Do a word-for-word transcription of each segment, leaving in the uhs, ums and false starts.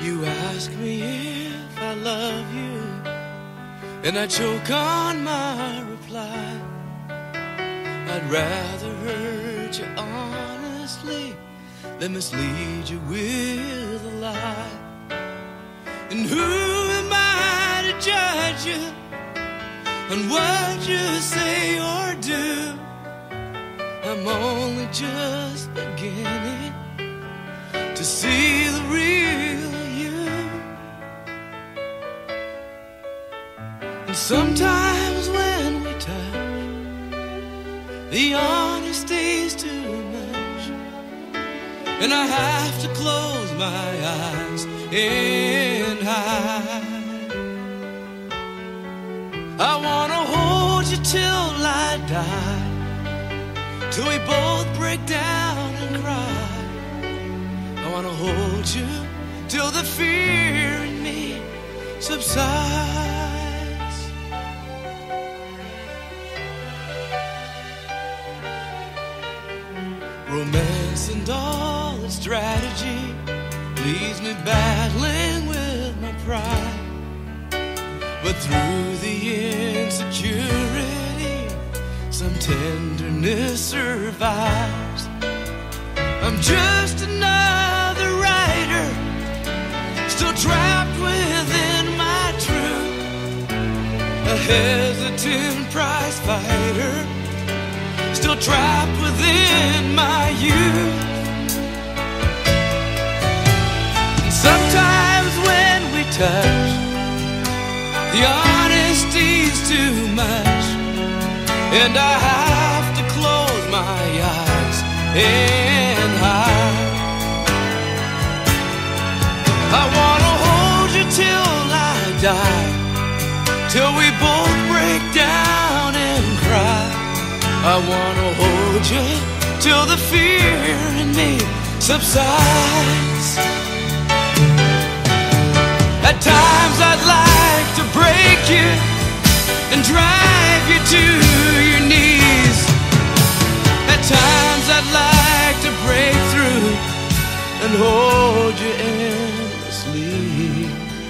You ask me if I love you, and I choke on my reply. I'd rather hurt you honestly than mislead you with a lie. And who am I to judge you on what you say or do? I'm only just beginning to see the real you. And sometimes when we touch, the honesty's too much, and I have to close my eyes and hide. I wanna hold you till I die, till we both break down and cry. I wanna hold you till the fear in me subsides. Romance and all its strategy leaves me battling with my pride. But through the insecurity, some tenderness survives. I'm just another writer, still trapped within my truth, a hesitant prize fighter, still trapped within my youth. And sometimes when we touch, the honesty's too much, and I have to close my eyes and hide. I wanna hold you till I die, till we both break down and cry. I wanna hold you till the fear in me subsides. At times I'd like to break you and drive you to your knees. At times I'd like to break through and hold you endlessly.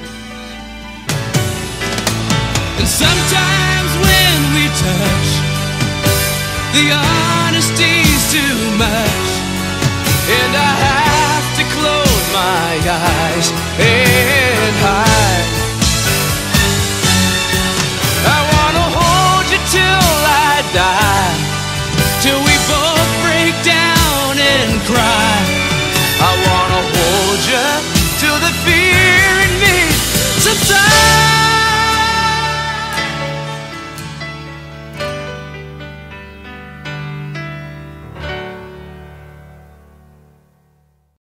And sometimes when we touch, the honesty's too much, and I have to close my eyes and hide. I wanna hold you till I die, till we both break down and cry. I wanna hold you till the fear in me subsides.